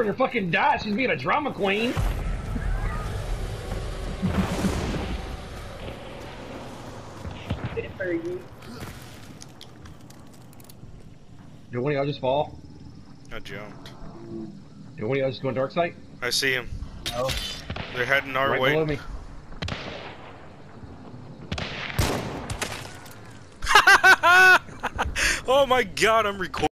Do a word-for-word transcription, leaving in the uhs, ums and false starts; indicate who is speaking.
Speaker 1: her fucking die. She's being a drama queen. Did one of y'all just fall?
Speaker 2: I jumped.
Speaker 1: Did one of y'all just go in dark sight?
Speaker 2: I see him.
Speaker 1: No.
Speaker 2: They're heading our
Speaker 1: Right
Speaker 2: way.
Speaker 1: below me.
Speaker 2: Oh my god, I'm recording.